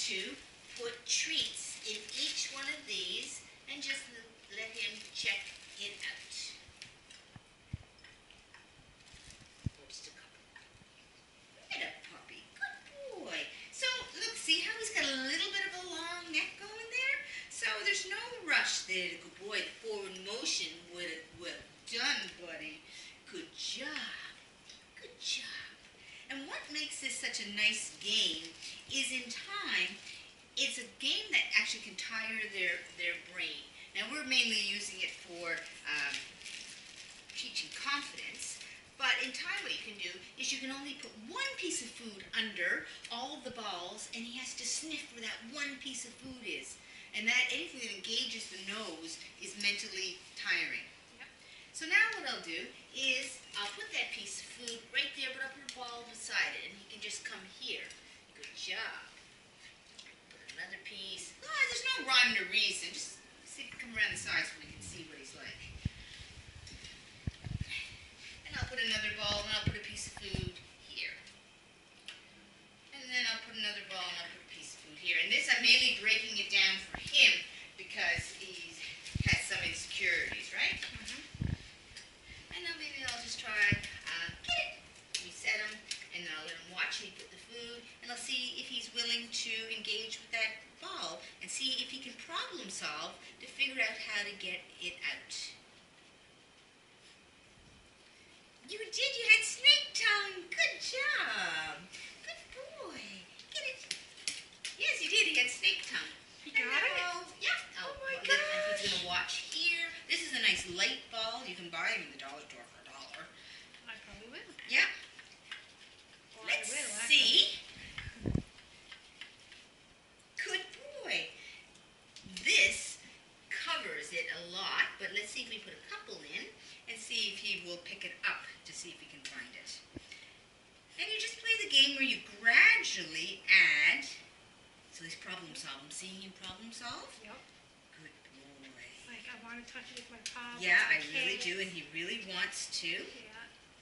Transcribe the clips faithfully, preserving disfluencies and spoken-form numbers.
to put treats in each one of these and just let him check it out. Just a couple. Get up, puppy. Good boy. So, look, see how he's got a little bit of a long neck going there? So there's no rush there. Good boy. The forward motion would have well done, buddy. Good job. Good job. And what makes this such a nice game is in time, it's a game that actually can tire their, their brain. Now we're mainly using it for um, teaching confidence, but in time what you can do is you can only put one piece of food under all of the balls, and he has to sniff where that one piece of food is. And that anything that engages the nose is mentally tiring. So now what I'll do is I'll put that piece of food right there, but I'll put a ball beside it, and he can just come here. Good job. Put another piece. Oh, there's no rhyme or reason. Just see, come around the sides so we can see what he's like. And I'll put another ball, and I'll put a piece of food here. And then I'll put another ball, and I'll put a piece of food here. And this, I'm mainly breaking it down for him because he has some insecurities, right? And then maybe I'll just try, uh, get it, reset him, and then I'll let him watch me put the food, and I'll see if he's willing to engage with that ball, and see if he can problem solve to figure out how to get it out. You did, you had snake tongue, good job, good boy, get it. Yes, you did, he had snake tongue. You got it? I'll, yeah, I'll, oh my I'll gosh. let, he's going to watch here. This is a nice light ball. You can buy them in the dollar store for a dollar. I probably will. Yeah. Well, Let's I will, see. Good boy. This covers it a lot, but let's see if we put a couple in and see if he will pick it up to see if he can find it. And you just play the game where you gradually add. So he's problem solve. I'm seeing him problem solve. Yep. Good boy. Like I want to touch it with my palm. Yeah, I can't. really do, and he really wants to. Yeah.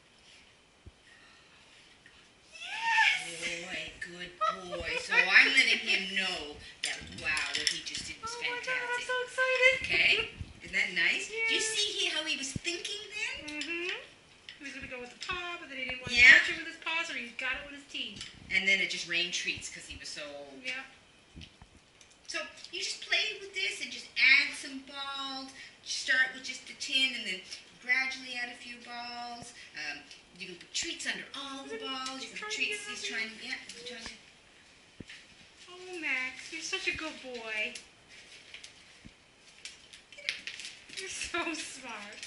Boy, good boy. So I'm letting him know that, wow, what he just did was Oh fantastic. my God, I'm so excited. Okay? Isn't that nice? Yeah. Do you see he, how he was thinking then? Mm-hmm. He was going to go with the paw, but then he didn't want Yeah. to touch it with his paw, so he got it with his teeth. And then it just rained treats because he was so... Yeah. So you just play with this and just add some balls. Start with just the tin and then gradually add a few balls. Um, you can put treats under all the balls. You can put treats. He's trying. Yeah. He's trying to. Oh, Max, you're such a good boy. You're so smart.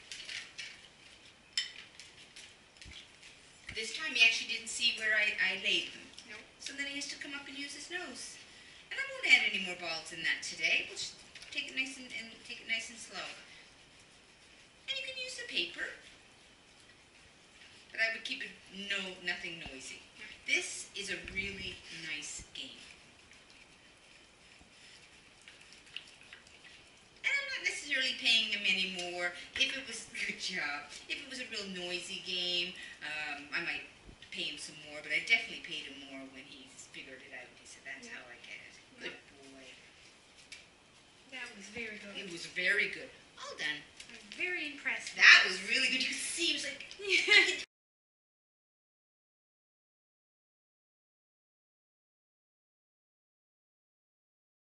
This time he actually didn't see where I, I laid them. Nope. So then he has to come up and use his nose. And I won't add any more balls in that today. We'll just take it nice and, and take it nice and slow. And you can use the paper, but I would keep it no nothing noisy. This is a really nice game. And I'm not necessarily paying him anymore. If it was good job, if it was a real noisy game, um, I might pay him some more. But I definitely paid him more when he figured it out. He said, "That's Yeah. how I get it." Good boy. That was very good. It was very good. All done. I'm very impressed. That was really good. You could see he was like, I could,